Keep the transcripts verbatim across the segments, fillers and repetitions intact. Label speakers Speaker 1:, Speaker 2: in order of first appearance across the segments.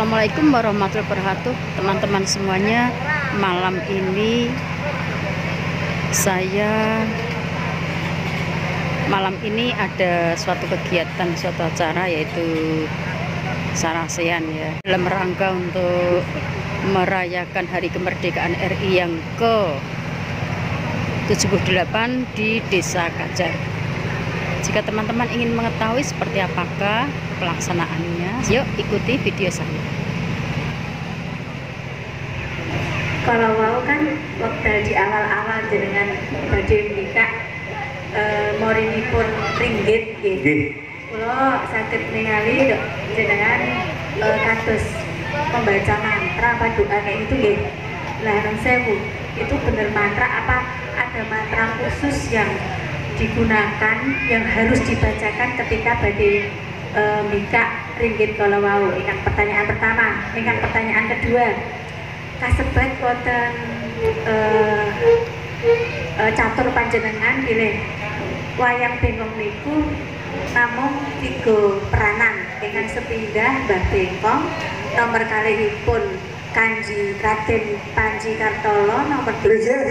Speaker 1: Assalamualaikum warahmatullahi wabarakatuh, teman-teman semuanya. Malam ini saya malam ini ada suatu kegiatan, suatu acara, yaitu sarasean ya, dalam rangka untuk merayakan Hari Kemerdekaan R I yang ke tujuh puluh delapan di Desa Kajar. Jika teman-teman ingin mengetahui seperti apakah pelaksanaannya, yuk ikuti video saya.
Speaker 2: Kalau mau kan waktu di awal-awal dengan badhe nikah e, morinipun ringgit nggih. Kula saged ningali jenengan e, kados membaca mantra apa doa kayak itu nggih. Lah nun sewu, itu bener mantra apa ada mantra khusus yang digunakan yang harus dibacakan ketika badhe e, nikah ringgit kalau mau? Ikan pertanyaan pertama. Ikan pertanyaan kedua, kasebat wonten uh, uh, catur panjenengan pilih wayang bengkong niku namung tiga peranan dengan sepindah Mbah Bengkong, nomor kalihipun Kanji Raden Panji Kartolo, nomor tiga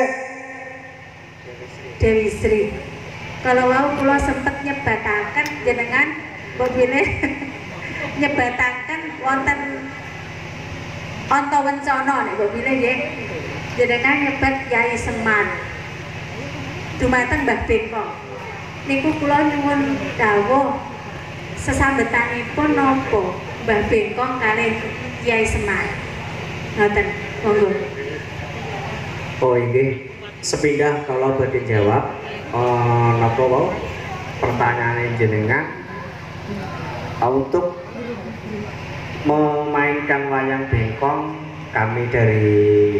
Speaker 2: Dewi Sri. Kalau mau kula sempet nyebataken jenengan pilih nyebataken wonten Onto Wencono nek mbok pilih nggih. Jenengan nyebat Kyai Semar dumateng Mbah Bengkong. Niku kula nyuwun dawuh sesambetanipun napa Mbah Bengkong kalih Kyai Semar. Ngoten, monggo.
Speaker 3: Oh nggih, sepindah kalau badhe jawab eh napa wae pertanyaan jenengan untuk memainkan wayang bengkong. Kami dari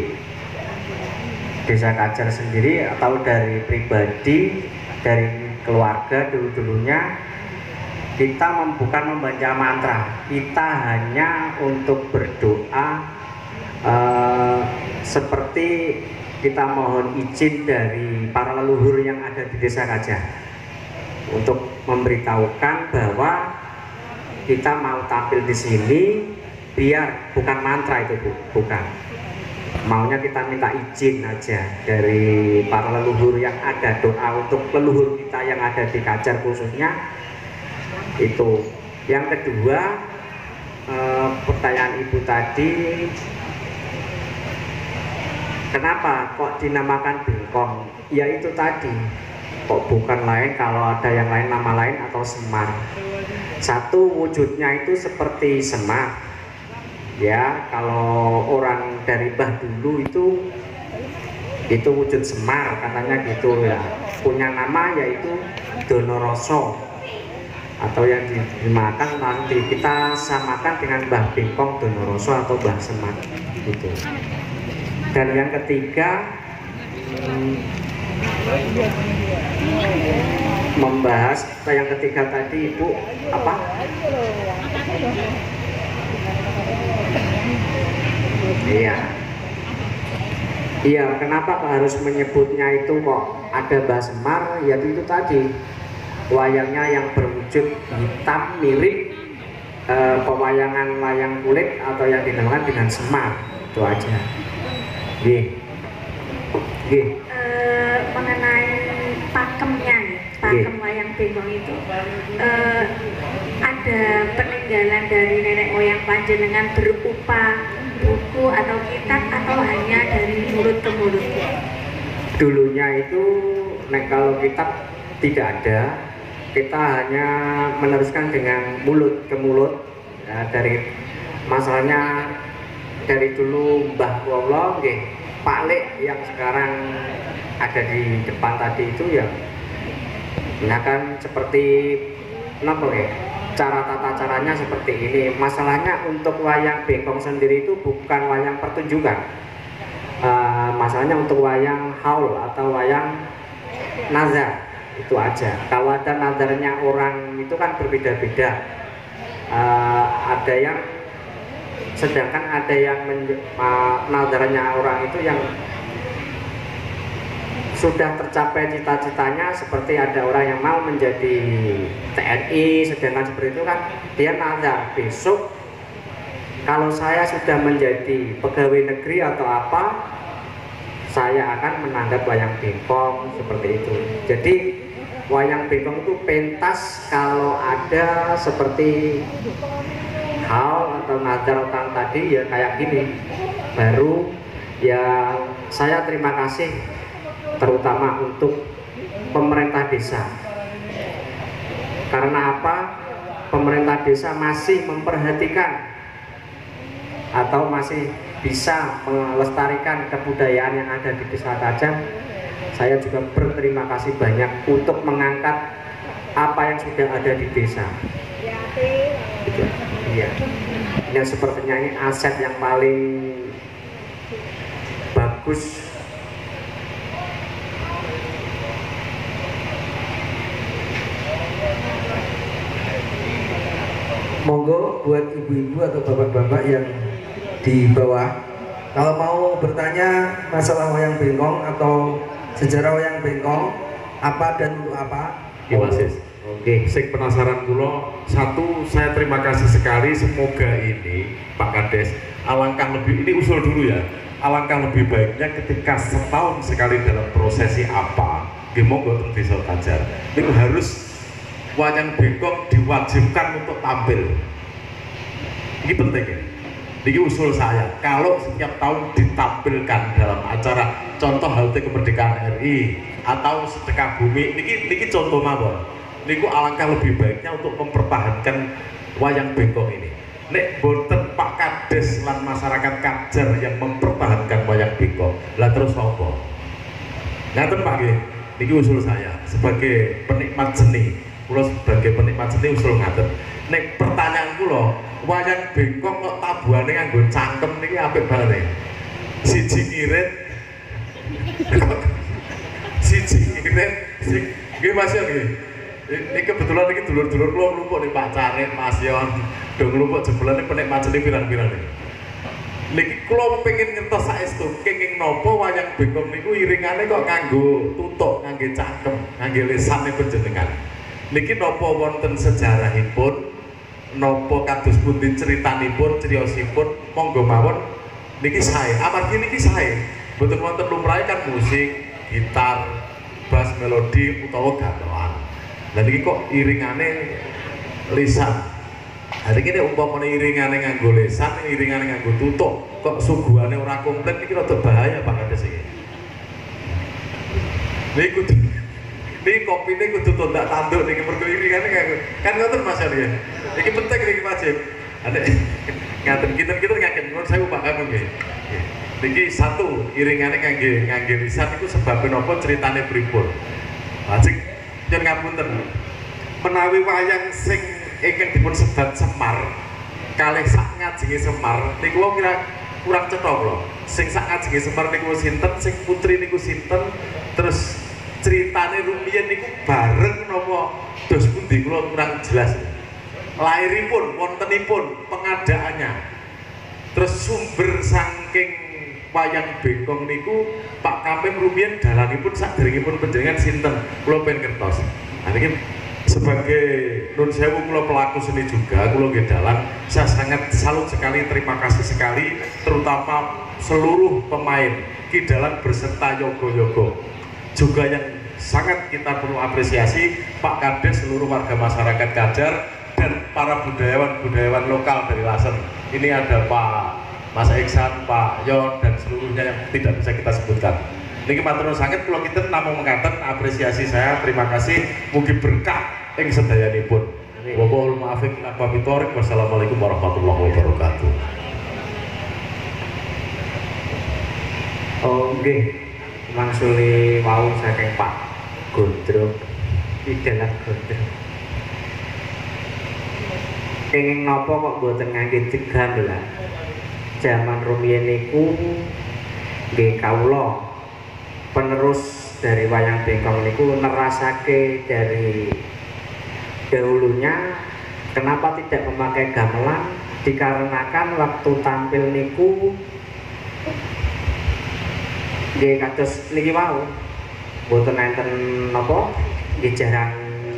Speaker 3: Desa Kajar sendiri atau dari pribadi, dari keluarga dulu-dulunya kita bukan membaca mantra, kita hanya untuk berdoa eh, seperti kita mohon izin dari para leluhur yang ada di Desa Kajar untuk memberitahukan bahwa kita mau tampil di sini, biar bukan mantra itu Bu, bukan. Maunya kita minta izin aja dari para leluhur yang ada, doa untuk leluhur kita yang ada di Kajar khususnya itu. Yang kedua, eh, pertanyaan Ibu tadi, kenapa kok dinamakan bengkong? Ya itu tadi, kok bukan lain, kalau ada yang lain nama lain atau semar. Satu, wujudnya itu seperti semar ya, kalau orang dari Mbah dulu itu itu wujud semar katanya gitu ya, punya nama yaitu Donoroso atau yang dimakan nanti kita samakan dengan Mbah Bengkong Donoroso atau Mbah Semar gitu. Dan yang ketiga, hmm, membahas yang ketiga tadi Ibu apa? Iya. Iya, kenapa harus menyebutnya itu kok ada Mbah Semar? Ya itu tadi, wayangnya yang berwujud hitam mirip eh, pewayangan wayang kulit atau yang dinamakan dengan semar. Itu aja. Nggih. Nggih.
Speaker 2: Uh, mengenai pakemnya nih, pakem wayang bengkong itu uh, ada peninggalan dari nenek moyang panjenengan berupa buku atau kitab atau hanya dari mulut ke mulut?
Speaker 3: Dulunya itu nek kalau kitab tidak ada, kita hanya meneruskan dengan mulut ke mulut ya, dari masalahnya dari dulu Mbah Wolo nggih, Pak Lek yang sekarang ada di depan tadi itu ya gunakan seperti apa ya, cara tata caranya seperti ini. Masalahnya untuk wayang bengkong sendiri itu bukan wayang pertunjukan, uh, masalahnya untuk wayang haul atau wayang nazar itu aja. Kalau ada nazarnya orang itu kan berbeda-beda, uh, ada yang sedangkan ada yang uh, nazarnya orang itu yang sudah tercapai cita-citanya, seperti ada orang yang mau menjadi T N I, sedangkan seperti itu kan dia nazar besok kalau saya sudah menjadi pegawai negeri atau apa, saya akan menanggap wayang bengkong seperti itu. Jadi wayang bengkong itu pentas kalau ada seperti hal atau nazarotan tadi ya kayak gini. Baru ya saya terima kasih terutama untuk pemerintah desa. Karena apa? Pemerintah desa masih memperhatikan atau masih bisa melestarikan kebudayaan yang ada di Desa Kajang. Saya juga berterima kasih banyak untuk mengangkat apa yang sudah ada di desa. Gitu. Iya. Ini sepertinya ini aset yang paling bagus.
Speaker 4: Monggo buat ibu-ibu atau bapak-bapak yang di bawah, kalau mau bertanya masalah wayang bengkong atau sejarah wayang bengkong apa dan untuk apa?
Speaker 5: Iya Mas. Oke, sing penasaran kula, satu saya terima kasih sekali, semoga ini Pak Kades alangkah lebih, ini usul dulu ya, alangkah lebih baiknya ketika setahun sekali dalam prosesi apa, nggih monggo teng Desa Kajar. Niku harus wayang bengkong diwajibkan untuk tampil. Ini penting ya. Ini usul saya, kalau setiap tahun ditampilkan dalam acara contoh H U T Kemerdekaan R I atau sedekah bumi, ini, ini contoh mawon. Ini alangkah lebih baiknya untuk mempertahankan wayang bengkong ini. Nek boten Pak Kades lan masyarakat Kajar yang mempertahankan wayang bengkong, lah terus apa? Ngaten Pak nggih, ini usul saya sebagai penikmat seni. Kula sebagai penikmat seni usul ngaten. Nek pertanyaan kula, wayang bengkong kok tabuhane nganggo cangkem niki apik banget. Siji ngirit. Siji ngirit sing nggih Mas ya nggih. Ini kebetulan iki dulur-dulur kula nglumpuk ning Pak Carit, Mas Yon, do nglumpuk jebulane penikmat seni pirang-pirang niki. Niki kula pengin ngertos saestu kenging napa wayang bengkong niku iringane kok kanggo tutuk, nganggo cangkem, nganggo lisane panjenengan. Niki napa wonten sejarahipun? Nopo kados pundi ceritanipun, criyosipun, monggo mawon niki sae. Amargi niki sae. Mboten wonten lumrahe kan musik, gitar, bass melodi utawa gamelan. Lah niki kok iringane lisan. Lah niki nek umpamane iringane nganggo lisan, iringane nganggo tutuk, kok suguhane ora komplit niki rada bahaya Pak Kades iki. Niku ini kopi ini kudu tondak tanduk nih mergo iringane kan ngoten Mas ya. Iki penting iki wajib. Ada ngaten kita-kita ngaken nuwun sewu Pak Kang nggih. Niki satu iringane kangge ngangge lisan iku sebab menapa ceritane pripun. Lajeng yen ngapunten. Menawi wayang sing ingkang dipun sebat Semar kalih sak ngajenge Semar niku kira kurang cetha kula. Sing sak ngajenge Semar niku sinten, sing putri niku sinten, terus ceritane rumiyin niku bareng napa dos pundi kula kurang jelas. Lairipun, wontenipun, pengadaannya, terus sumber saking wayang bengkong niku Pak Kamim rumiyin dalanipun saderengipun panjenengan sinten kula pengen kertos. Nah niki sebagai nun sewu kula pelaku seni juga kula nggih dalang, saya sangat salut sekali, terima kasih sekali terutama seluruh pemain Ki Dalang berserta yogo-yogo juga yang sangat kita perlu apresiasi Pak Kades, seluruh warga masyarakat Kajar dan para budayawan-budayawan lokal dari Lasem. Ini ada Pak Mas Iksan, Pak Yon dan seluruhnya yang tidak bisa kita sebutkan. Niki matur nuwun sanget kula kinten namung mekaten apresiasi saya, terima kasih, mugi berkah ing sedayanipun. Wa mohon maaf ing pamitorik. Wassalamualaikum warahmatullahi wabarakatuh.
Speaker 3: Oh nggih, mangsuli wau saking Pak Gondrong, Idalan Gondrong. Kenging napa kok mboten ngangge gamelan? Zaman rumiyin niku nggih kawula penerus dari wayang bengkong niku nerasake dari dahulunya kenapa tidak memakai gamelan, dikarenakan waktu tampil niku nggih kados niki wau mboten enten napa nggih jarang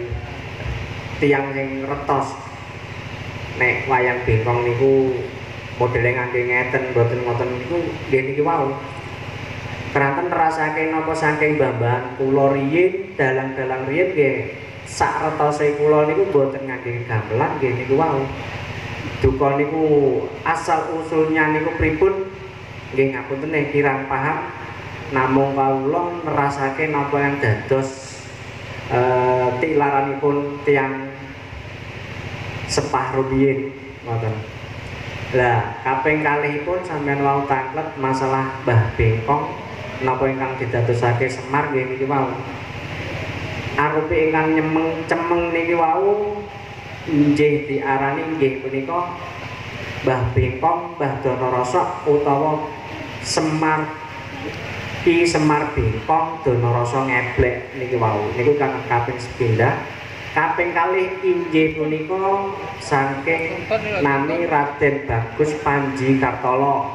Speaker 3: tiyang sing retos nek wayang bengkong niku modelnya ngangge ngeten mboten ngoten niku nggih niki wau. Keranten nerasake napa saking mbah-mbah kula riyin dalang-dalang riyin nggih sak retose kula niku mboten ngangge gamelan nggih niku wau. Duka niku asal usulnya niku pripun nggih ngapunten nek kirang paham, namung kawula nerasake napa yang dados eh tilaranipun tiyang sepah rumiyin ngoten. Lah kaping kalihipun sampeyan wau tanglet masalah Mbah Bengkong napa ingkang didadosake Semar nggih niki wau. Arupi ingkang nyemeng cemeng niki wau nggih diarani nggih punika Mbah Bengkong, Mbah Donoroso utawa Semar Ki Semar Bengkong Donoroso Ngeblek niki wau. Niku kang kaping sepindhah. Kaping kalih inggih punika saking nami Raden Bagus Panji Kartolo.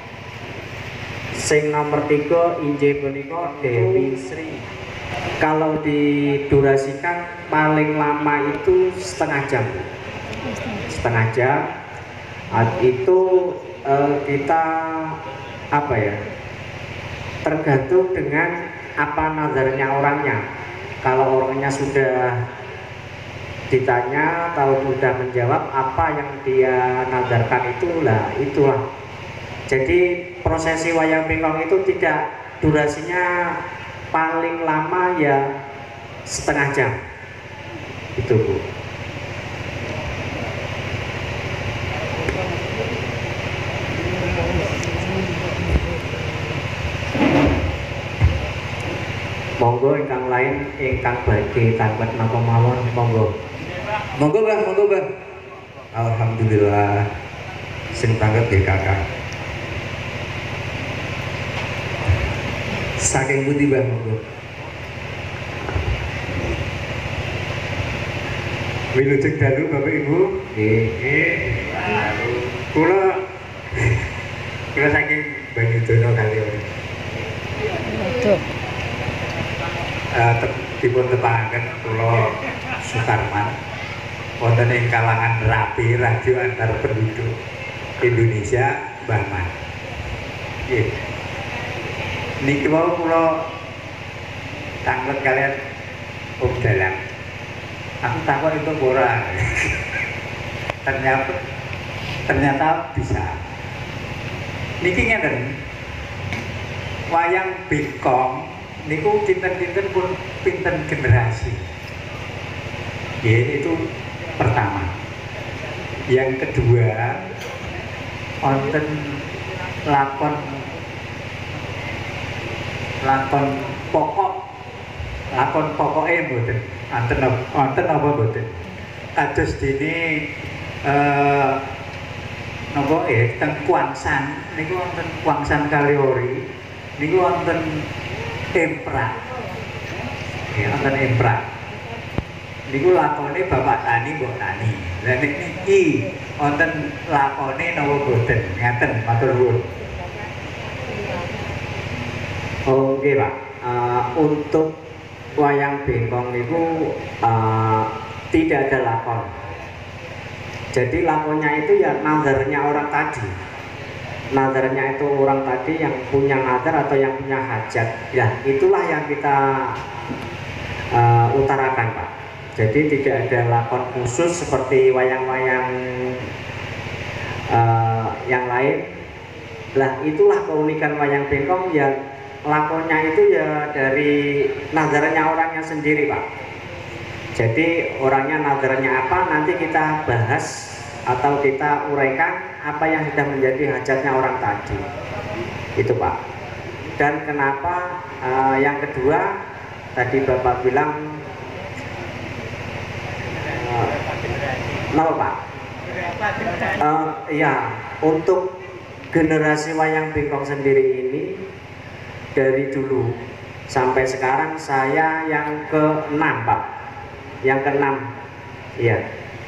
Speaker 3: Sing nomor tiga inggih punika Dewi Sri. Kalau didurasikan paling lama itu setengah jam. Setengah jam. Itu eh, kita apa ya? Tergantung dengan apa nazarnya orangnya. Kalau orangnya sudah ditanya atau sudah menjawab apa yang dia nadarkan itulah itulah. Jadi prosesi wayang bengkong itu tidak durasinya paling lama ya setengah jam itu Bu. Monggo ingkang lain ingkang badhe tanglet napa mawon monggo.
Speaker 4: Monggo Bang, monggo Bang. Alhamdulillah sing tanglet nggih Kakak. Saking pundi Bang monggo.
Speaker 6: Wilujeng dalu Bapak Ibu.
Speaker 3: Nggih.
Speaker 6: Nggih. Kula kula saking Banyudono kali ini.
Speaker 1: Waduh.
Speaker 6: Eh dipun tepangaken kula Sukarman wonten ing kalangan rapi radio antar penduduk Indonesia Mbah Man. Nggih. Niki wau kula tanglet kalian Om Dalang. Aku takut itu ora. ternyata ternyata bisa. Niki ngeten. Wayang bengkong niku pinten-pinten pun pinten generasi. Ya, itu pertama. Yang kedua, wonten lakon lakon pokok lakon pokoknya mboten wonten wonten apa mboten kados dene eh napa ya teng Kuangsan niku wonten Kuangsan Kaliori niku wonten Emprak ya wonten Emprak niku lakone Bapak Tani Mbok Tani lha nek niki wonten lakone napa mboten ngaten matur nuwun.
Speaker 3: Oke Pak, uh, untuk wayang bengkong itu uh, tidak ada lakon. Jadi lakonnya itu ya nazarnya orang tadi. Nazarnya itu orang tadi yang punya nazar atau yang punya hajat. Ya itulah yang kita uh, utarakan Pak. Jadi tidak ada lakon khusus seperti wayang-wayang uh, yang lain. Lah itulah keunikan wayang bengkong ya. Lakonnya itu ya dari nazarnya orangnya sendiri Pak. Jadi orangnya nazarnya apa nanti kita bahas atau kita uraikan apa yang sudah menjadi hajatnya orang tadi itu Pak. Dan kenapa uh, yang kedua tadi Bapak bilang uh, no Pak uh, ya untuk generasi wayang bengkong sendiri ini dari dulu sampai sekarang saya yang keenam Pak, yang keenam, iya.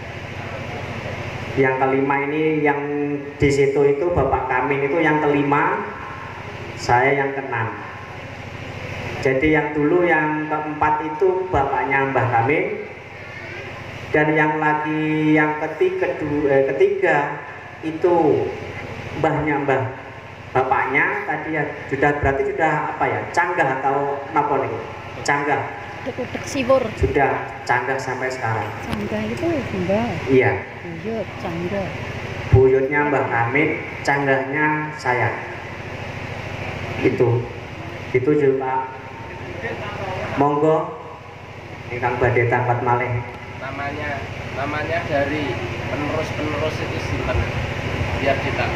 Speaker 3: Yang kelima ini yang di situ itu Bapak Kamin itu yang kelima, saya yang keenam. Jadi yang dulu yang keempat itu bapaknya Mbah Kamin, dan yang lagi yang ketiga, kedua, eh, ketiga itu mbahnya mbah bapaknya tadi ya sudah berarti sudah apa ya canggah atau apa nih canggah
Speaker 1: Utek sibur.
Speaker 3: sudah canggah sampai sekarang.
Speaker 1: Canggah itu mbah.
Speaker 3: Iya.
Speaker 1: Buyut, canggah.
Speaker 3: Buyutnya Mbah Kamit, canggahnya saya. Itu, itu juga. Monggo, ingkang badhe tangkat malih.
Speaker 7: Namanya, namanya dari penerus-penerus itu simpen biar kita.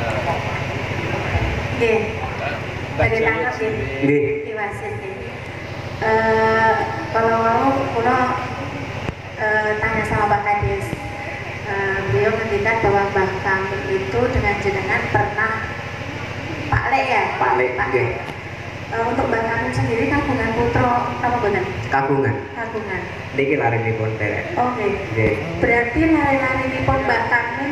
Speaker 2: Nggih. Badhe tangkap nggih.
Speaker 3: Nggih.
Speaker 2: Diwasit nggih. Eh kalau mau kula eh, tanya sama Pak Kades. Eh, beliau mengingat bahwa Mbah Kamit itu dengan jenengan pernah Pak Le ya?
Speaker 3: Pak Le, nggih.
Speaker 2: Eh, untuk Mbah Kamit sendiri kagungan putra apa boten?
Speaker 3: Kagungan.
Speaker 2: Kagungan.
Speaker 3: Niki larenipun derek.
Speaker 2: Oke.
Speaker 3: Nggih.
Speaker 2: Berarti lari-larinipun Mbah Kamit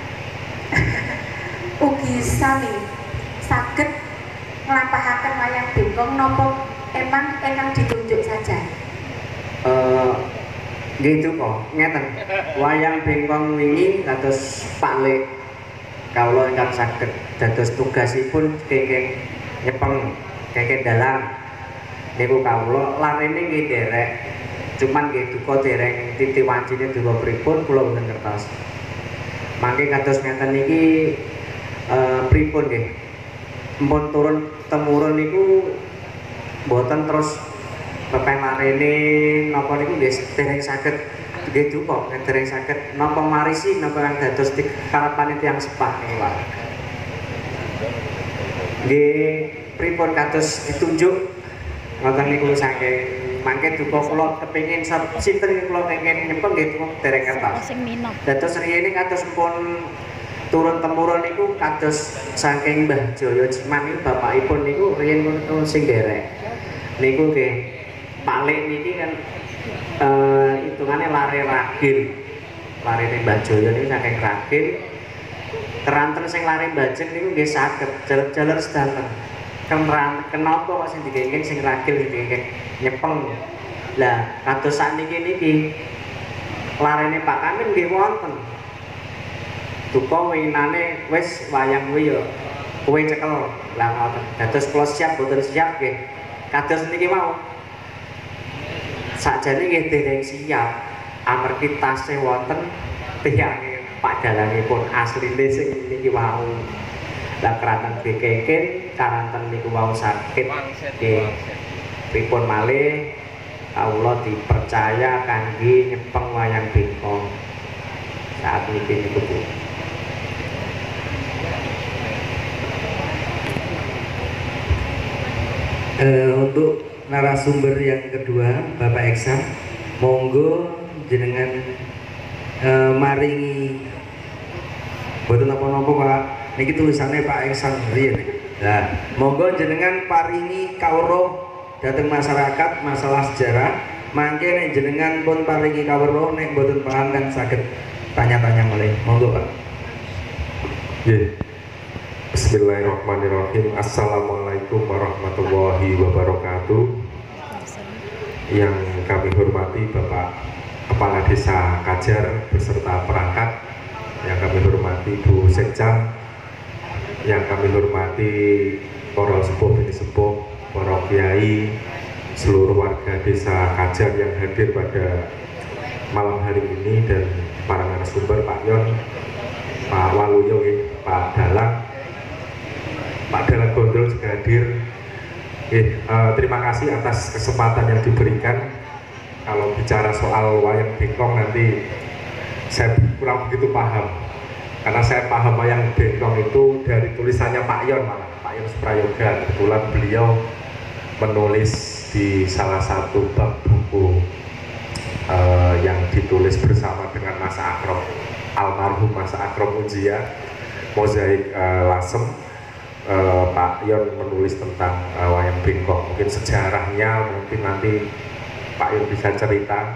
Speaker 2: ugi sami saged nglampahaken wayang bengkong napa emang ingkang ditunjuk saja?
Speaker 3: Eh gitu kok, ngeten. Wayang bengkong wingi kados Pak Le kawula ingkang saged dados tugasipun kenging nyepeng kenging dalang niku kawula larene nggih derek. Cuman nggih duka dereng titi wancine duka pripun kula mboten ngertos. Mangke kados ngeten niki eh pripun nggih? Mpun turun temurun niku mboten terus pepeng larene napa niku nggih dereng saged nggih duka dereng saged napa marisi napa kang dados karepane tiyang sepah niku Pak. Nggih pripun kados ditunjuk ngoten niku saking mangke duka kula kepengin sinten kula kenging nyepeng nggih dereng kertas.
Speaker 1: Sing minat.
Speaker 3: Dados riyene kados pun turun temurun niku kados saking Mbah Jaya Ciman niku bapakipun niku riyen pun sing derek. Niku nggih Pak Le niki kan eh hitungane lare ragil. Larene Mbah Jaya niku saking ragil. Keranten sing lare bajeng niku nggih saged jaler-jaler sedanten. Keran kenapa kok sing dikenging sing ragil sing dikenging nyepeng. Lah kados sakniki niki larene Pak Kamit nggih wonten. Duka winane wis wayang kuwi ya kowe cekel. Lah ngoten. Dados kula siap boten siap nggih. Kados niki mau. Sakjane nggih dereng siap. Amargi tasih wonten tiyange Pak dalangipun asline sing niki wau. Lah keranten dikengken karanten niku wau sakit. Nggih. Pripun malih kawula dipercaya kangge nyepeng wayang bengkong. Saat niki niku Bu.
Speaker 4: Uh, untuk narasumber yang kedua Bapak Eksan, monggo jenengan uh, maringi boten napa-napa Pak niki tulisannya Pak Eksan riyen. Nah, monggo jenengan paringi kawruh dhateng masyarakat masalah sejarah. Mangke nek jenengan pun paringi kawruh nek boten paham kan saged tanya-tanya malih. Monggo Pak.
Speaker 5: Nggih. Bismillahirrahmanirrahim. Assalamualaikum warahmatullahi wabarakatuh. Yang kami hormati Bapak Kepala Desa Kajar beserta perangkat, yang kami hormati Bu Sekjam, yang kami hormati para sepuh bini sepuh, para kiai, seluruh warga Desa Kajar yang hadir pada malam hari ini, dan para narasumber Pak Yon, Pak Waluyo, Pak Dalang, Pak Dalang Gondrol juga hadir. Eh, uh, terima kasih atas kesempatan yang diberikan. Kalau bicara soal wayang bengkong nanti saya kurang begitu paham, karena saya paham wayang bengkong itu dari tulisannya Pak Yon, malah Pak Yon Suprayoga. Kebetulan beliau menulis di salah satu bab buku uh, yang ditulis bersama dengan Mas Akrom, almarhum Mas Akrom Unjia, Mozaik uh, Lasem. Uh, Pak Yon menulis tentang uh, wayang bengkong, mungkin sejarahnya mungkin nanti Pak Yon bisa cerita.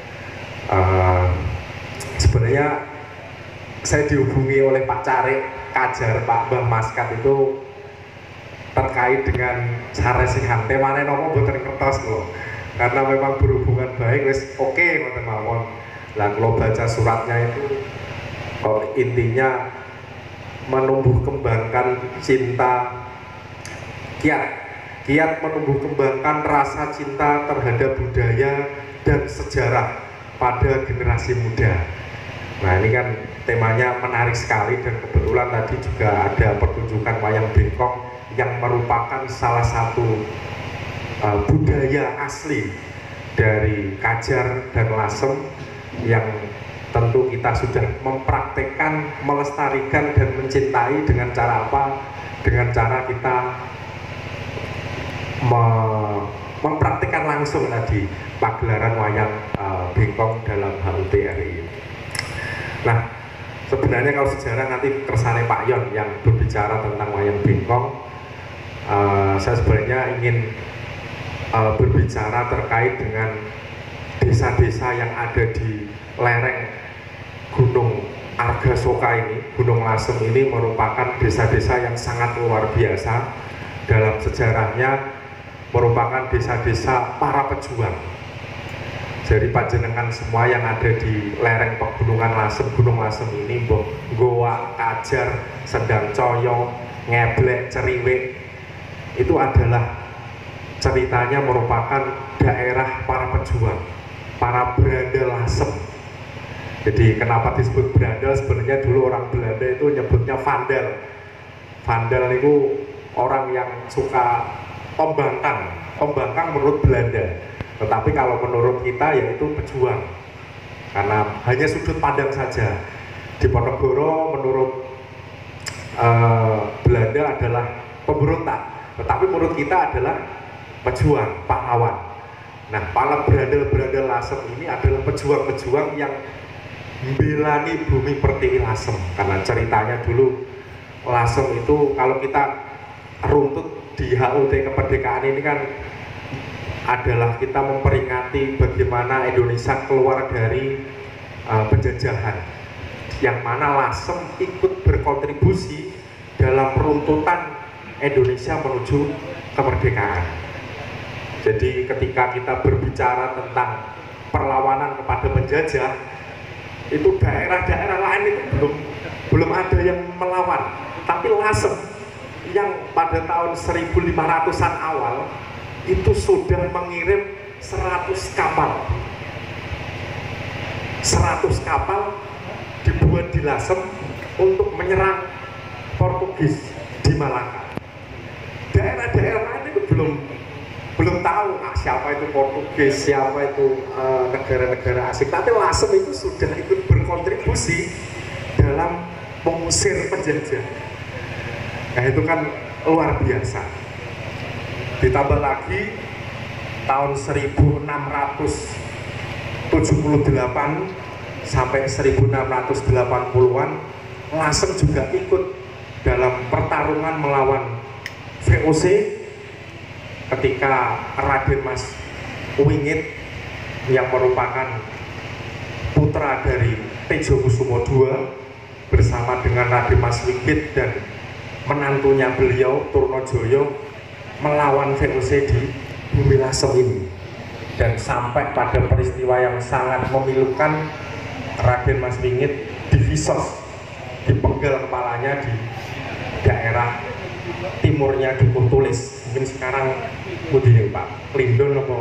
Speaker 5: Uh, sebenarnya saya dihubungi oleh Pak Carik Kajar, Pak Mbah Maskat itu terkait dengan cara sing hante mana nopo boten kertas loh, karena memang berhubungan baik wis oke ngoten mawon. Lah kalau baca suratnya itu oh, intinya menumbuh kembangkan cinta kiat kiat menumbuh kembangkan rasa cinta terhadap budaya dan sejarah pada generasi muda. Nah, ini kan temanya menarik sekali, dan kebetulan tadi juga ada pertunjukan wayang bengkok yang merupakan salah satu uh, budaya asli dari Kajar dan Lasem yang tentu kita sudah mempraktekkan, melestarikan dan mencintai dengan cara apa? Dengan cara kita mempraktikkan langsung tadi pagelaran wayang uh, bengkok dalam H U T R I. Nah, sebenarnya kalau sejarah nanti kersane Pak Yon yang berbicara tentang wayang bengkok, uh, saya sebenarnya ingin uh, berbicara terkait dengan desa-desa yang ada di lereng Gunung Argasoka ini. Gunung Lasem ini merupakan desa-desa yang sangat luar biasa. Dalam sejarahnya merupakan desa-desa para pejuang. Jadi panjenengan semua yang ada di lereng pegunungan Lasem, Gunung Lasem ini, Mbok Goa, Kajar, Sendang Coyo, Ngeblek, Ceriwik, itu adalah ceritanya merupakan daerah para pejuang, para berandal Lasem. Jadi kenapa disebut berandal? Sebenarnya dulu orang Belanda itu nyebutnya vandal. Vandal itu orang yang suka pembangkang, pembangkang menurut Belanda. Tetapi kalau menurut kita yaitu pejuang, karena hanya sudut pandang saja. Di Ponorogo menurut uh, Belanda adalah pemberontak, tetapi menurut kita adalah pejuang, pahlawan. Nah, para berandal-berandal Lasem ini adalah pejuang-pejuang yang membelani bumi pertiwi Lasem. Karena ceritanya dulu Lasem itu, kalau kita runtut di H U T kemerdekaan ini kan adalah kita memperingati bagaimana Indonesia keluar dari uh, penjajahan, yang mana Lasem ikut berkontribusi dalam runtutan Indonesia menuju kemerdekaan. Jadi ketika kita berbicara tentang perlawanan kepada penjajah, itu daerah-daerah lain itu belum belum ada yang melawan, tapi Lasem yang pada tahun seribu lima ratusan awal itu sudah mengirim seratus kapal. seratus kapal dibuat di Lasem untuk menyerang Portugis di Malaka. Daerah-daerah lain itu belum belum tahu ah, siapa itu Portugis, siapa itu negara-negara uh, asing. Tapi Lasem itu sudah ikut berkontribusi dalam mengusir penjajah. Nah, itu kan luar biasa. Ditambah lagi tahun seribu enam ratus tujuh puluh delapan sampai seribu enam ratus delapan puluhan, Lasem juga ikut dalam pertarungan melawan V O C ketika Raden Mas Wingit yang merupakan putra dari Tejokusumo kedua bersama dengan Raden Mas Wingit dan menantunya beliau Turnojoyo melawan V O C di bumi Lasem ini, dan sampai pada peristiwa yang sangat memilukan, Raden Mas Wingit divisos, dipenggal kepalanya di daerah timurnya Dukuh Tulis. Mungkin sekarang mudi Pak Klindon apa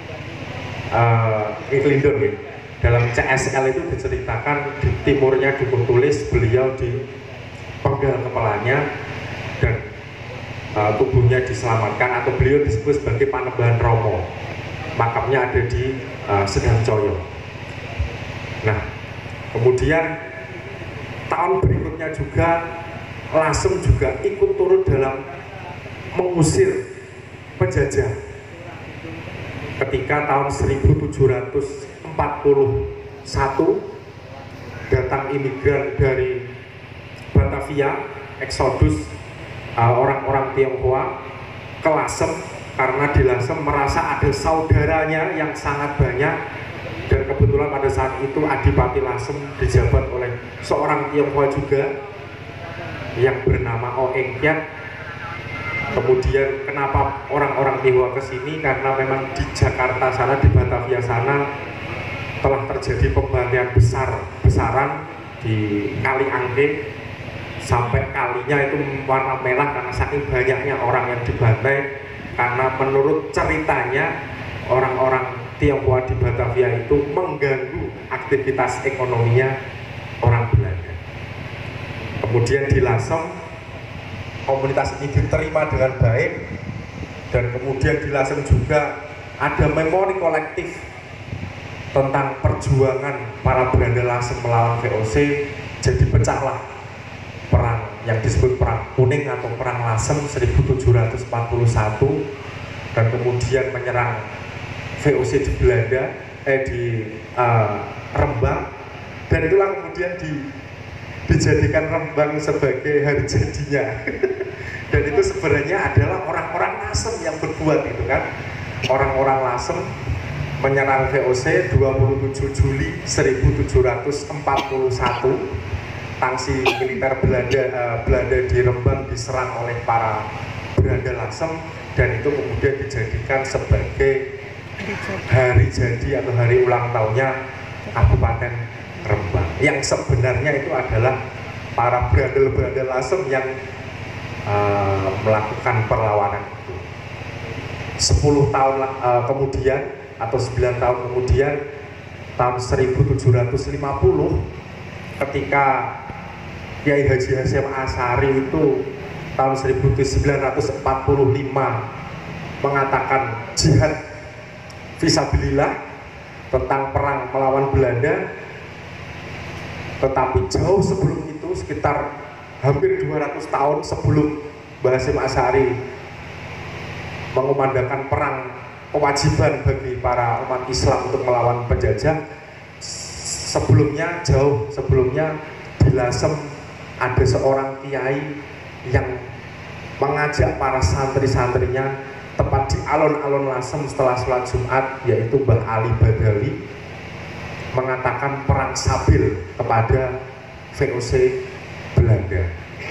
Speaker 5: uh, Klindon ya. Dalam C S L itu diceritakan di timurnya Dukuh Tulis beliau dipenggal kepalanya dan uh, tubuhnya diselamatkan, atau beliau disebut sebagai Panembahan Romo. Makamnya ada di uh, Sendang Coyo. Nah, kemudian tahun berikutnya juga Lasem juga ikut turun dalam mengusir penjajah. Ketika tahun seribu tujuh ratus empat puluh satu datang imigran dari Batavia, eksodus orang-orang uh, Tionghoa ke Lasem, karena di Lasem merasa ada saudaranya yang sangat banyak, dan kebetulan pada saat itu Adipati Lasem dijabat oleh seorang Tionghoa juga yang bernama O Eng Kiat. Kemudian kenapa orang-orang Tionghoa ke sini? Karena memang di Jakarta sana, di Batavia sana telah terjadi pembantaian besar-besaran di Kali Angke sampai kalinya itu warna merah karena saking banyaknya orang yang dibantai, karena menurut ceritanya orang-orang Tionghoa di Batavia itu mengganggu aktivitas ekonominya orang Belanda. Kemudian di Lasem komunitas ini diterima dengan baik, dan kemudian di Lasem juga ada memori kolektif tentang perjuangan para Belanda Lasem melawan V O C. Jadi pecahlah perang yang disebut Perang Kuning atau Perang Lasem seribu tujuh ratus empat puluh satu, dan kemudian menyerang V O C di Belanda, eh di uh, Rembang, dan itulah kemudian di, dijadikan Rembang sebagai hari jadinya. Dan itu sebenarnya adalah orang-orang Lasem yang berbuat itu kan, orang-orang Lasem menyerang V O C dua puluh tujuh Juli seribu tujuh ratus empat puluh satu. Tangsi militer Belanda uh, Belanda di Rembang diserang oleh para Belanda Lasem, dan itu kemudian dijadikan sebagai hari jadi atau hari ulang tahunnya Kabupaten Rembang, yang sebenarnya itu adalah para Belanda Lasem yang uh, melakukan perlawanan itu. sepuluh tahun uh, kemudian atau sembilan tahun kemudian, tahun seribu tujuh ratus lima puluh, ketika Kiai Haji Hasyim Asy'ari itu tahun seribu sembilan ratus empat puluh lima mengatakan jihad fisabilillah tentang perang melawan Belanda, tetapi jauh sebelum itu, sekitar hampir dua ratus tahun sebelum Mbah Hasyim Asy'ari mengumandangkan perang kewajiban bagi para umat Islam untuk melawan penjajah, sebelumnya, jauh sebelumnya di Lasem ada seorang kiai yang mengajak para santri-santrinya tepat di alun-alun Lasem setelah sholat Jumat, yaitu Mbah Ali Badawi, mengatakan perang sabil kepada V O C Belanda.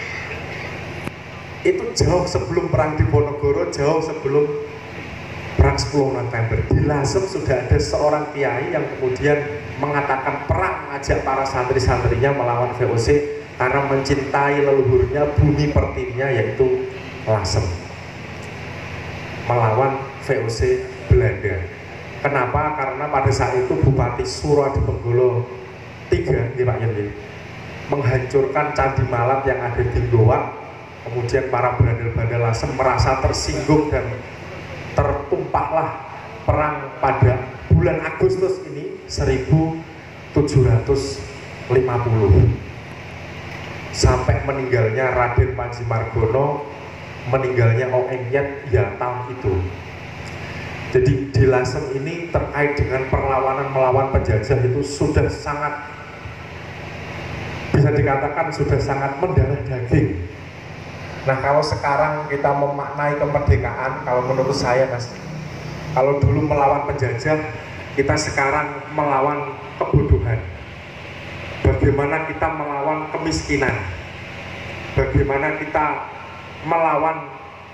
Speaker 5: Itu jauh sebelum perang Diponegoro, jauh sebelum perang sepuluh November. Di Lasem sudah ada seorang kiai yang kemudian mengatakan perang, mengajak para santri-santrinya melawan V O C karena mencintai leluhurnya, bumi pertiwinya, yaitu Lasem, melawan V O C Belanda. Kenapa? Karena pada saat itu Bupati Suro Dipenggolo tiga, nih Pak Yen, menghancurkan Candi Malat yang ada di Goa. Kemudian para Belanda-Belanda Lasem merasa tersinggung dan tertumpahlah perang pada bulan Agustus ini seribu tujuh ratus lima puluh, sampai meninggalnya Raden Panji Margono, meninggalnya Ong Yat ya tahun itu. Jadi di Lasem ini terkait dengan perlawanan melawan penjajah itu sudah sangat, bisa dikatakan sudah sangat mendarah daging. Nah, kalau sekarang kita memaknai kemerdekaan, kalau menurut saya Mas, kalau dulu melawan penjajah, kita sekarang melawan kebodohan. Bagaimana kita melawan kemiskinan, bagaimana kita melawan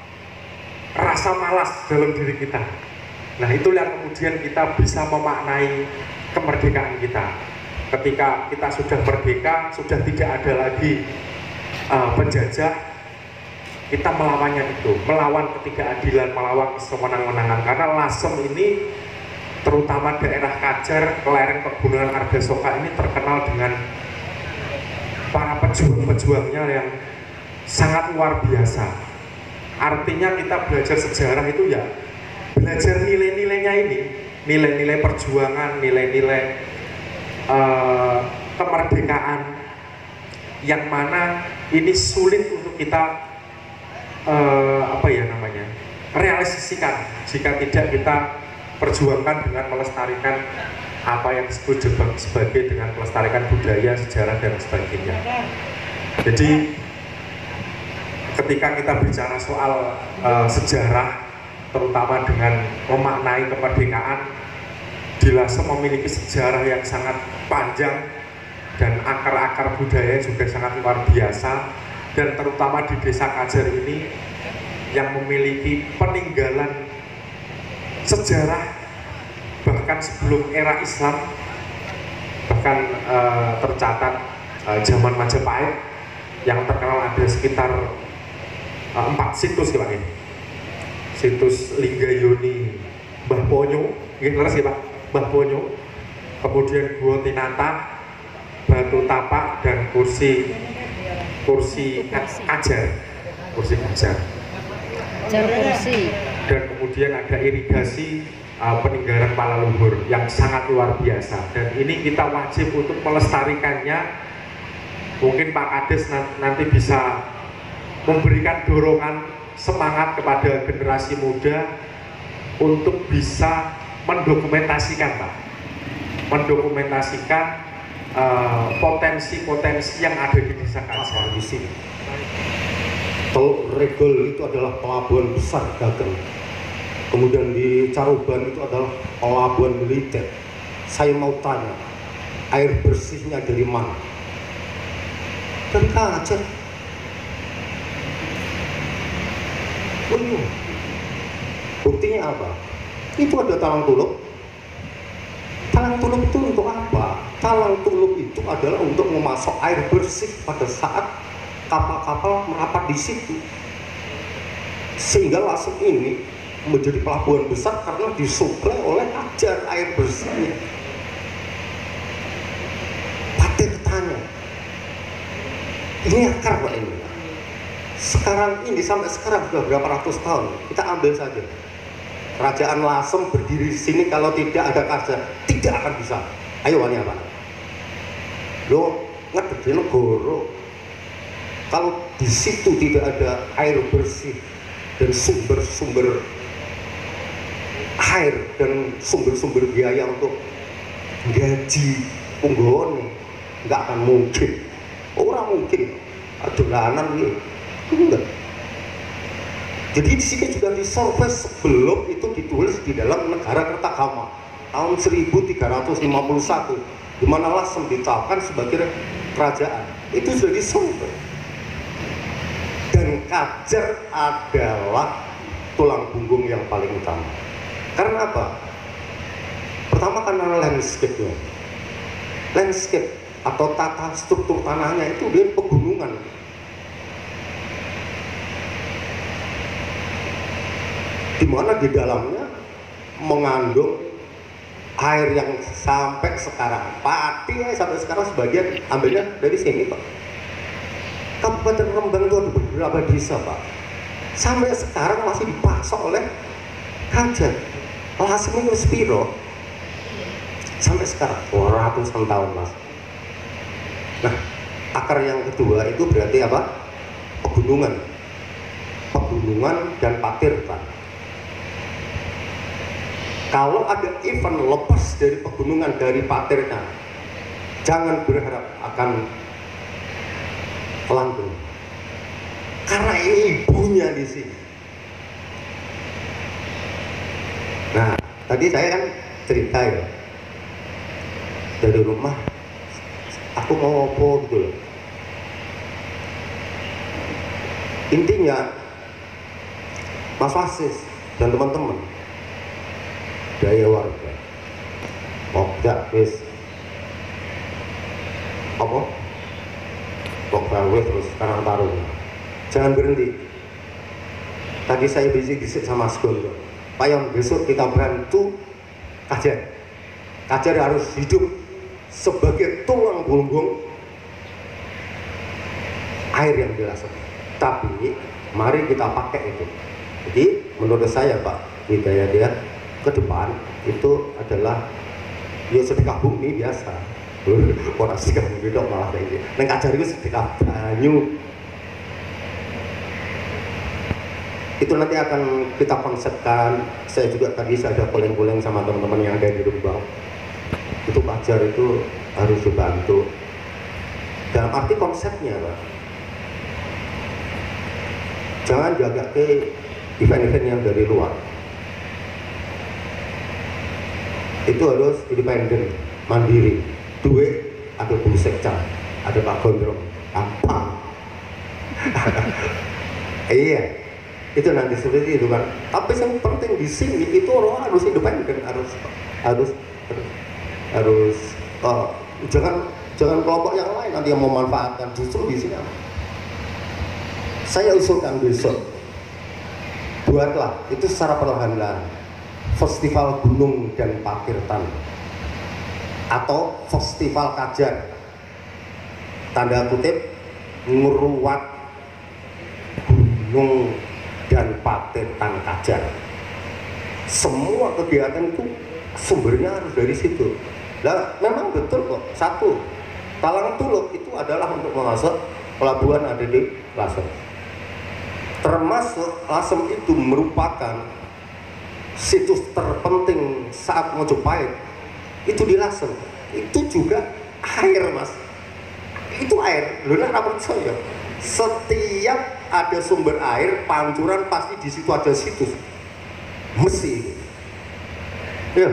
Speaker 5: rasa malas dalam diri kita. Nah, itu yang kemudian kita bisa memaknai kemerdekaan kita. Ketika kita sudah merdeka, sudah tidak ada lagi uh, penjajah, kita melawannya itu, melawan ketidakadilan, melawan kesewenang-wenangan. Karena Lasem ini, terutama daerah Kajar, lereng pegunungan Argasoka ini terkenal dengan para pejuang-pejuangnya yang sangat luar biasa. Artinya kita belajar sejarah itu ya belajar nilai-nilainya ini, nilai-nilai perjuangan, nilai-nilai uh, kemerdekaan, yang mana ini sulit untuk kita Uh, apa ya namanya realisasikan jika tidak kita perjuangkan dengan melestarikan apa yang disebut sebagai dengan melestarikan budaya, sejarah dan sebagainya. Jadi ketika kita bicara soal uh, sejarah, terutama dengan memaknai kemerdekaan, di Lasem memiliki sejarah yang sangat panjang dan akar-akar budaya juga sangat luar biasa. Dan terutama di desa Kajar ini yang memiliki peninggalan sejarah bahkan sebelum era Islam, bahkan uh, tercatat uh, zaman Majapahit yang terkenal ada sekitar uh, empat situs ya Pak ya. Situs Linggayoni Mbah Ponyo, nggih leres ya Pak, Mbah Ponyo. Kemudian Gua Tinata, Batu Tapak, dan kursi kursi kajar, kursi kajar.
Speaker 1: Jar kursi.
Speaker 5: Dan kemudian ada irigasi uh, peninggalan para leluhur yang sangat luar biasa. Dan ini kita wajib untuk melestarikannya. Mungkin Pak Kades nanti bisa memberikan dorongan semangat kepada generasi muda untuk bisa mendokumentasikan Pak, mendokumentasikan potensi-potensi uh, yang ada di Desa Kajar di sini.
Speaker 8: Teluk Regol itu adalah pelabuhan besar dagang. Kemudian di Caruban itu adalah pelabuhan militer. Saya mau tanya, air bersihnya dari mana? Dari Kajar. Oh iya. Buktinya apa? Itu ada talang tuluk. Talang tuluk itu untuk apa? Talang tuluk itu adalah untuk memasok air bersih pada saat kapal-kapal merapat di situ. Sehingga Lasem ini menjadi pelabuhan besar karena disuplai oleh Kajar air bersihnya. Patir tanya, ini akar Pak ini. Sekarang ini sampai sekarang sudah berapa ratus tahun, kita ambil saja. Kerajaan Lasem berdiri di sini kalau tidak ada Kajar, tidak akan bisa. Ayo wani apa? Lo ngerti negoro. Kalau di situ tidak ada air bersih dan sumber-sumber air dan sumber-sumber biaya untuk gaji punggawane, nggak akan mungkin. Orang mungkin adolanan gitu, enggak. Jadi di sini juga disurvei sebelum itu ditulis di dalam Negara Kertagama tahun seribu tiga ratus lima puluh satu, di mana Lasem ditetapkan sebagai kerajaan. Itu sudah disurvei. Dan Kajar adalah tulang punggung yang paling utama. Karena apa? Pertama karena landscape-nya. Landscape atau tata struktur tanahnya itu dia pegunungan. Di mana di dalamnya mengandung air yang sampai sekarang, Pati ya, sampai sekarang sebagian ambilnya dari sini Pak. Kabupaten Rembang itu ada beberapa desa Pak, sampai sekarang masih dipasok oleh Kajar. Lasem itu spiro sampai sekarang ratusan tahun Mas. Nah, akar yang kedua itu berarti apa? Pegunungan, pegunungan dan patir Pak. Kalau ada event lepas dari pegunungan, dari patirnya, jangan berharap akan langgeng. Karena ini ibunya di sini. Nah, tadi saya kan cerita ya, dari rumah, aku mau apa gitu loh. Intinya, Mas Wasis dan teman-teman, daya warga pokja wis apa pokja wis terus sekarang taruh, jangan berhenti. Tadi saya bisik-bisik sama Mas Gondo, Payon besok kita bantu Kajar. Kajar harus hidup sebagai tulang punggung air yang dilakukan. Tapi mari kita pakai itu. Jadi menurut saya Pak Hidayat ya, ke depan itu adalah ya sedekah bumi biasa. Orang sedekah bumi dok malah kayak gitu. Neng Kajar itu sedekah banyu. Itu nanti akan kita konsepkan. Saya juga tadi saya ada poleng-poleng sama teman-teman yang ada di Rembang. Itu Kajar itu harus dibantu. Dalam arti konsepnya Pak, jangan jaga ke event-event yang dari luar. Itu harus independen, mandiri. Duit ada Bu Sekca, ada Pak Gondrong, gampang. Iya, itu nanti seperti itu kan. Tapi yang penting di sini itu orang harus independen, harus harus harus, harus uh, jangan jangan kelompok yang lain nanti yang memanfaatkan. Justru di sini Saya usulkan besok, buatlah itu secara perlahan-lahan festival gunung dan pakirtan atau festival kajar, tanda kutip nguruwat gunung dan pakirtan kajar. Semua kegiatan itu sumbernya harus dari situ. Nah, memang betul kok. Satu, Talang Tuluk itu adalah untuk mengasuh pelabuhan ada di Lasem. Termasuk Lasem itu merupakan situs terpenting saat Mojopahit itu di Lasem. Itu juga air, Mas. Itu air. Lu nak rapor saya. Setiap ada sumber air, pancuran pasti di situ ada situs. Mesti. Ya.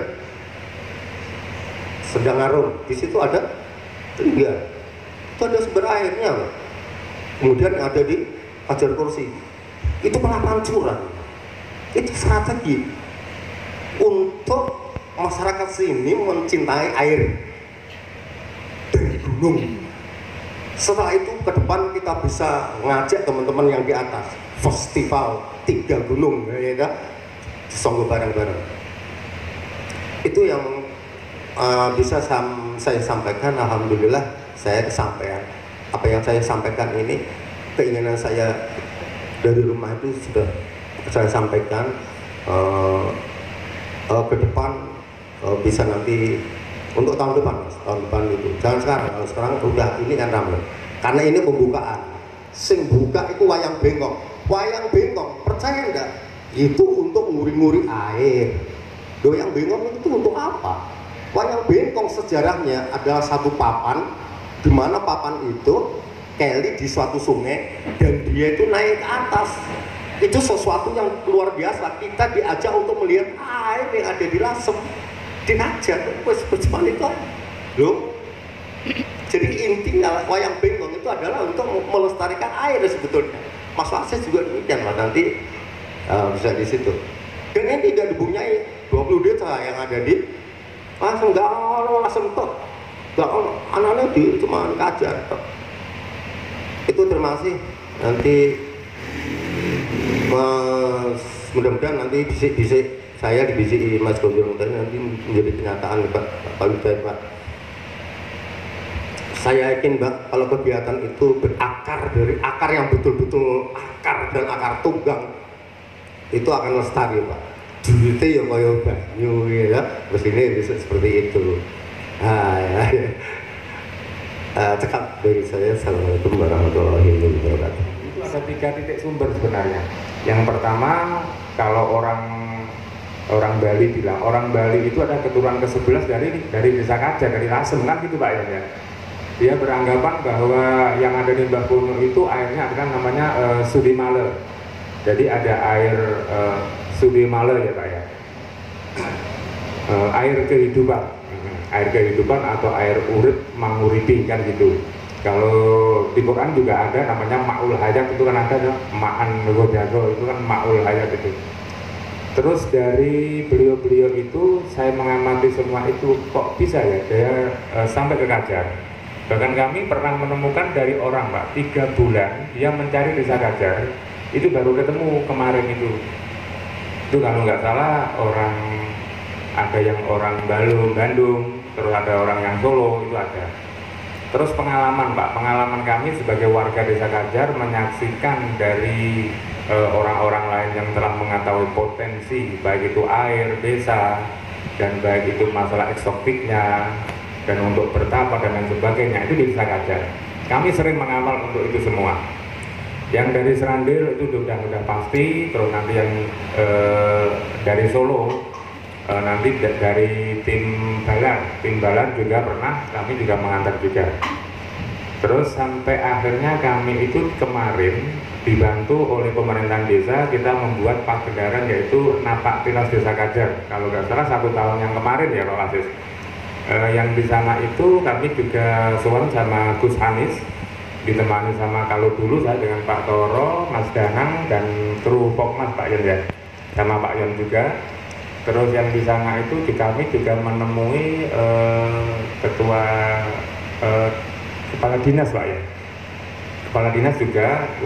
Speaker 8: Sedang Arum, di situ ada enggak. Itu ada sumber airnya, loh. Kemudian ada di Kajar Kursi. Itu malah pancuran. Itu strategi untuk masyarakat sini mencintai air dari gunung. Setelah itu ke depan kita bisa ngajak teman-teman yang di atas festival tiga gunung, ya kan? Songgo bareng-bareng. Itu yang uh, bisa sam saya sampaikan. Alhamdulillah saya kesampaian. Apa yang saya sampaikan ini, keinginan saya dari rumah itu sudah saya sampaikan. Uh, uh, ke depan uh, bisa nanti untuk tahun depan, Mas. Tahun depan itu jangan sekarang. Kalau sekarang udah ini kan ramai karena ini pembukaan. Sing buka itu wayang bengkong. Wayang bengkong, percaya enggak? Itu untuk nguri-nguri air. Wayang bengkong itu untuk apa? Wayang bengkong sejarahnya adalah satu papan, di mana papan itu keli di suatu sungai dan dia itu naik ke atas. Itu sesuatu yang luar biasa. Kita diajak untuk melihat air yang ada di Lasem. Diajak, wes berjalan itu loh. Jadi intinya wayang bengkong itu adalah untuk melestarikan air sebetulnya. Mas Wasis juga demikian lah, nanti uh, bisa di situ. Dan ini tidak dipunyai dua puluh desa yang ada di langsung nggak ono langsung toh, nggak ono anak-anak di cuma Kajar toh. Itu terima kasih. Nanti Mas, mudah-mudahan nanti bisik-bisik saya dibisiki Mas Gonjong tadi nanti menjadi kenyataan Pak Pak Widaya, Pak. Saya yakin, Mbak, kalau kegiatan itu berakar dari akar yang betul-betul akar dan akar tunggang, itu akan lestari, Pak. Duitnya yang kaya banyu ya, terus ini bisa seperti itu. Nah, ya, ya. Uh, cekap dari saya. Assalamualaikum warahmatullahi wabarakatuh.
Speaker 9: Itu ada tiga titik sumber sebenarnya. Yang pertama, kalau orang orang Bali bilang, orang Bali itu ada keturunan ke sebelas dari dari desa Kajar, dari Lasem kan gitu Pak ya. Dia beranggapan bahwa yang ada di Mbah Kuno itu airnya adalah namanya uh, Sudimale. Jadi ada air uh, Sudimale ya Pak ya. Uh, air kehidupan, air kehidupan atau air urip manguripi kan gitu. Kalau di Quran juga ada namanya Ma'ul Hayat, itu kan ada Ma'an Godago, itu kan Ma'ul Hayat itu. Terus dari beliau-beliau itu saya mengamati semua itu kok bisa ya dia uh, sampai ke Kajar. Bahkan kami pernah menemukan dari orang Pak, tiga bulan dia mencari desa Kajar, itu baru ketemu kemarin itu. Itu kalau nggak salah orang, ada yang orang Balung, Bandung, terus ada orang yang Solo, itu ada. Terus pengalaman Pak, pengalaman kami sebagai warga desa Kajar menyaksikan dari orang-orang e, lain yang telah mengetahui potensi, baik itu air, desa, dan baik itu masalah eksotiknya, dan untuk bertapa dan lain sebagainya, itu di desa Kajar. Kami sering mengamal untuk itu semua. Yang dari Serandil itu sudah sudah pasti, terus nanti yang e, dari Solo, e, nanti dari tim Balan, tim Balan juga pernah, kami juga mengantar juga. Terus sampai akhirnya kami itu kemarin dibantu oleh pemerintahan desa, kita membuat pagedaran yaitu Napak Tilas Desa Kajar. Kalau nggak salah satu tahun yang kemarin ya Pak Wasis. Uh, yang di sana itu kami juga sowan sama Gus Hanis, ditemani sama kalau dulu saya dengan Pak Toro, Mas Danang, dan kru Pokmas Pak Yon ya, sama Pak Yon juga. Terus yang di sana itu di kami juga menemui uh, ketua uh, kepala dinas Pak ya, kepala dinas juga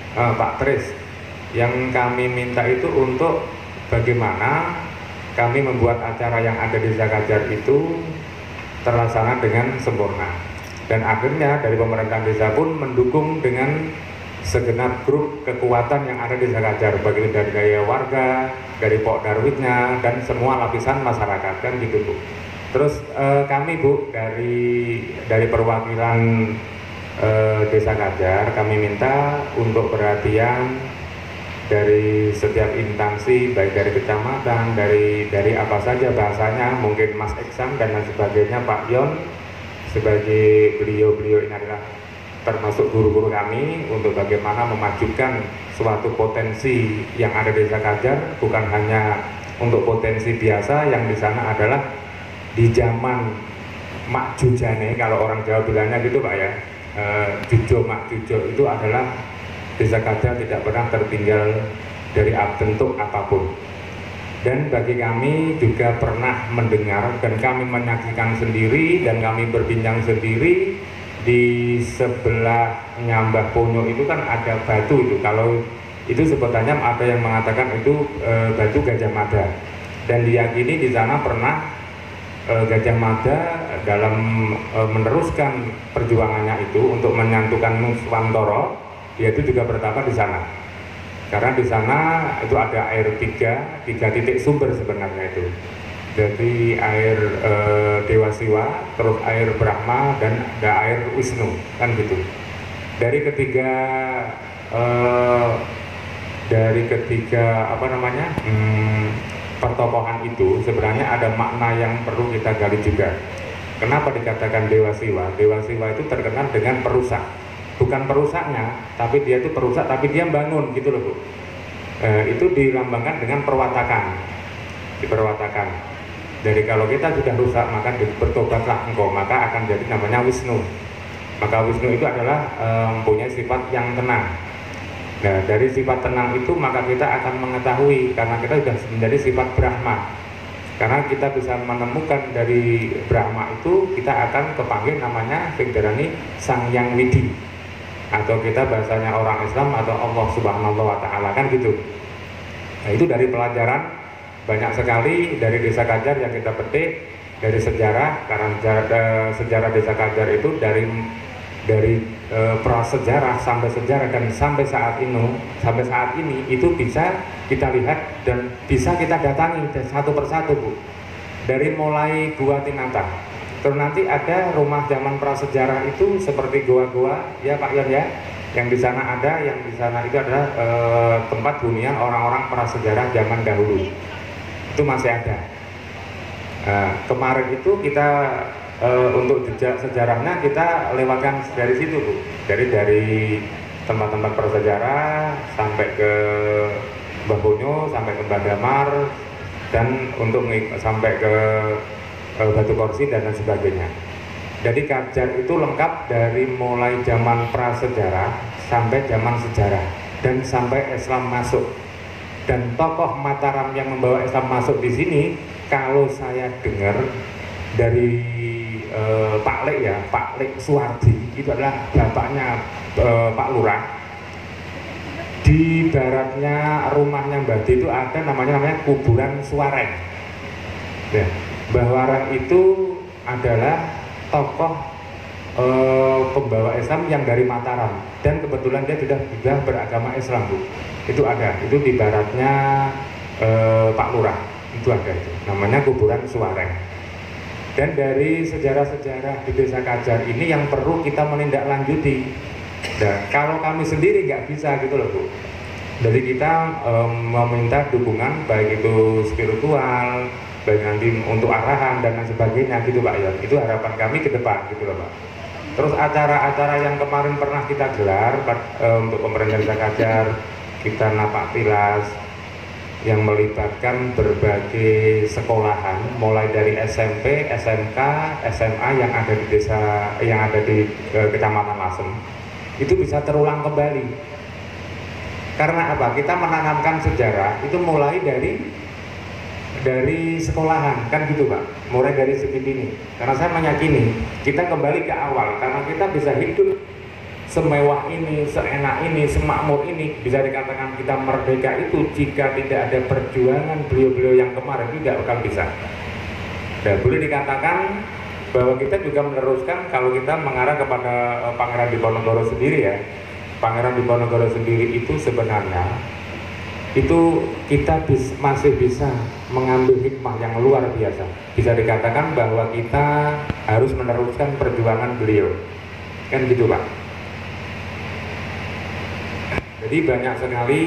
Speaker 9: uh, Pak Tris, yang kami minta itu untuk bagaimana kami membuat acara yang ada di Desa Kajar itu terlaksana dengan sempurna. Dan akhirnya dari pemerintahan desa pun mendukung dengan segenap grup kekuatan yang ada di Desa Kajar, baik itu dari gaya warga, dari Pok Darwitnya, dan semua lapisan masyarakat, kan gitu Bu. Terus eh, kami Bu dari dari perwakilan eh, Desa Kajar, kami minta untuk perhatian dari setiap instansi, baik dari kecamatan, dari dari apa saja bahasanya, mungkin Mas Iksan dan lain sebagainya, Pak Yon, sebagai beliau-beliau ini adalah termasuk guru-guru kami untuk bagaimana memajukan suatu potensi yang ada di Desa Kajar, bukan hanya untuk potensi biasa yang di sana adalah di zaman Mak Jujane, kalau orang Jawa bilangnya gitu Pak ya, e, Jujo Mak Jujo itu adalah Desa Kajar tidak pernah tertinggal dari bentuk apapun. Dan bagi kami juga pernah mendengar dan kami menyaksikan sendiri dan kami berbincang sendiri di sebelah Nyambah Ponyo itu kan ada batu itu. Kalau itu sebutannya ada yang mengatakan itu e, batu Gajah Mada. Dan diyakini di sana pernah e, Gajah Mada dalam e, meneruskan perjuangannya itu untuk menyantukan Nuswantoro, dia itu juga bertapa di sana. Karena di sana itu ada air tiga, tiga titik sumber sebenarnya itu. Jadi air e, Dewa Siwa, terus air Brahma, dan ada air Wisnu, kan gitu. Dari ketiga e, dari ketiga apa namanya hmm, pertokohan itu sebenarnya ada makna yang perlu kita gali juga. Kenapa dikatakan Dewa Siwa? Dewa Siwa itu terkenal dengan perusak. Bukan perusaknya, tapi dia itu perusak, tapi dia bangun gitu loh Bu. E, itu dilambangkan dengan perwatakan, diperwatakan. Jadi kalau kita sudah rusak, maka bertobatlah engkau, maka akan jadi namanya Wisnu. Maka Wisnu itu adalah e, mempunyai sifat yang tenang. Nah dari sifat tenang itu maka kita akan mengetahui, karena kita sudah menjadi sifat Brahma. Karena kita bisa menemukan dari Brahma itu, kita akan kepanggil namanya Singdarani Sang Yang Widi, atau kita bahasanya orang Islam atau Allah Subhanahu wa Ta'ala, kan gitu. Nah itu dari pelajaran banyak sekali dari Desa Kajar yang kita petik dari sejarah, karena sejarah, sejarah Desa Kajar itu dari dari e, prasejarah sampai sejarah dan sampai saat ini sampai saat ini itu bisa kita lihat dan bisa kita datangi satu persatu Bu. Dari mulai Gua Tinata, terus nanti ada rumah zaman prasejarah itu seperti goa-goa ya Pak Yon ya, yang di sana ada, yang di sana itu adalah e, tempat hunian orang-orang prasejarah zaman dahulu, itu masih ada. Nah, kemarin itu kita e, untuk jejak sejarahnya kita lewatkan dari situ Bu, dari dari tempat-tempat prasejarah sampai ke Mbah Ponyo, sampai ke Mbah Damar, dan untuk sampai ke Batu Korsi dan lain sebagainya. Jadi Kajar itu lengkap dari mulai zaman prasejarah sampai zaman sejarah dan sampai Islam masuk. Dan tokoh Mataram yang membawa Islam masuk di sini, kalau saya dengar dari eh, Pak Lek ya, Pak Lek Suwardi, itu adalah bapaknya eh, Pak Lurah. Di baratnya rumahnya Mbah Di itu ada namanya namanya kuburan Suwareng. Ya. Mbah Wareng itu adalah tokoh e, pembawa Islam yang dari Mataram, dan kebetulan dia sudah sudah beragama Islam Bu. Itu ada, itu di baratnya e, Pak Lurah, itu ada itu, namanya kuburan Suwareng. Dan dari sejarah-sejarah di Desa Kajar ini yang perlu kita menindaklanjuti. Dan kalau kami sendiri nggak bisa gitu loh Bu. Jadi kita e, meminta dukungan baik itu spiritual, baik nanti untuk arahan dan lain sebagainya gitu Pak ya. Itu harapan kami ke depan gitu loh Pak. Terus acara-acara yang kemarin pernah kita gelar e, untuk pemerintah Desa Kajar, kita napak tilas yang melibatkan berbagai sekolahan mulai dari S M P, S M K, S M A yang ada di desa, yang ada di e, Kecamatan Lasem, itu bisa terulang kembali. Karena apa? Kita menanamkan sejarah itu mulai dari dari sekolahan, kan gitu Pak, mulai dari segi dini. Karena saya meyakini kita kembali ke awal, karena kita bisa hidup semewah ini, seenak ini, semakmur ini, bisa dikatakan kita merdeka itu jika tidak ada perjuangan beliau-beliau yang kemarin tidak akan bisa. Dan boleh dikatakan bahwa kita juga meneruskan kalau kita mengarah kepada uh, Pangeran Diponegoro sendiri ya. Pangeran Diponegoro sendiri itu sebenarnya itu kita bis, masih bisa mengambil hikmah yang luar biasa. Bisa dikatakan bahwa kita harus meneruskan perjuangan beliau. Kan gitu Pak. Jadi banyak sekali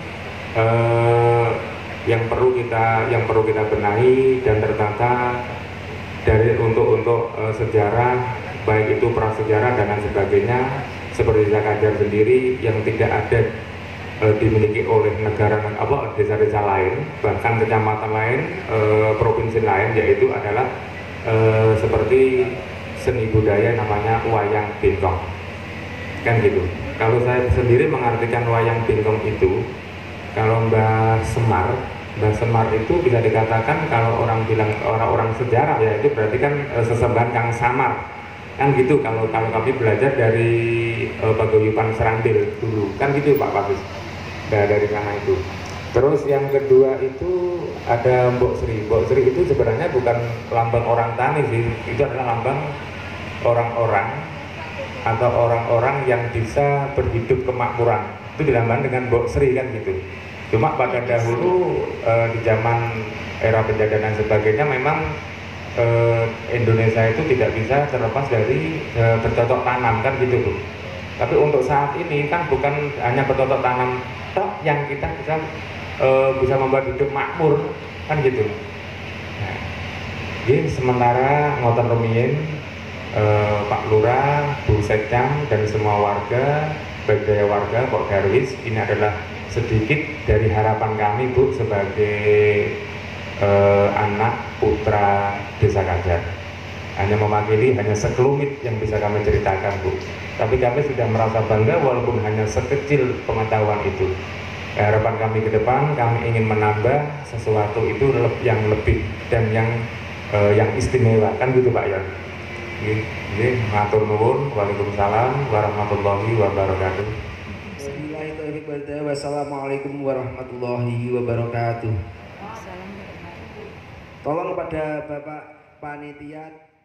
Speaker 9: eh, yang perlu kita yang perlu kita benahi dan tertata dari untuk untuk eh, sejarah, baik itu prasejarah dan lain sebagainya, seperti Desa Kajar sendiri yang tidak ada eh, dimiliki oleh negara apa desa-desa lain, bahkan kecamatan lain, eh, provinsi lain, yaitu adalah eh, seperti seni budaya namanya wayang bingkong, kan gitu. Kalau saya sendiri mengartikan wayang bingkong itu, kalau Mbah Semar, Mbah Semar itu bisa dikatakan kalau orang bilang orang-orang sejarah ya itu berarti kan e, sesembahan Kang Samar, kan gitu. Kalau kalau kami belajar dari e, Paguyuban Serandil dulu, kan gitu Pak Papis. Nah, dari sana itu. Terus yang kedua itu ada Mbok Sri. Mbok Sri itu sebenarnya bukan lambang orang tani sih, itu adalah lambang orang-orang atau orang-orang yang bisa berhidup kemakmuran. Itu dilambangkan dengan Mbok Sri kan gitu. Cuma pada dahulu e, di zaman era penjajahan dan sebagainya memang e, Indonesia itu tidak bisa terlepas dari e, bercocok tanam kan gitu Bu. Tapi untuk saat ini kan bukan hanya bercocok tanam toh yang kita bisa e, bisa membuat hidup makmur kan gitu. Nah, jadi sementara ngoten rumiyin Eh, Pak Lurah, Bu Sekcam, dan semua warga, baik daya warga, Pak Darwis, ini adalah sedikit dari harapan kami Bu sebagai eh, anak putra Desa Kajar. Hanya mewakili, hanya sekelumit yang bisa kami ceritakan Bu. Tapi kami sudah merasa bangga walaupun hanya sekecil pengetahuan itu. Ya, harapan kami ke depan, kami ingin menambah sesuatu itu yang lebih dan yang eh, yang istimewa, kan gitu Pak ya. Ini matur nuwun. Waalaikumsalam warahmatullahi wabarakatuh.
Speaker 4: Bismillahirrahmanirrahim. Wassalamualaikum warahmatullahi wabarakatuh. Tolong pada Bapak Panitia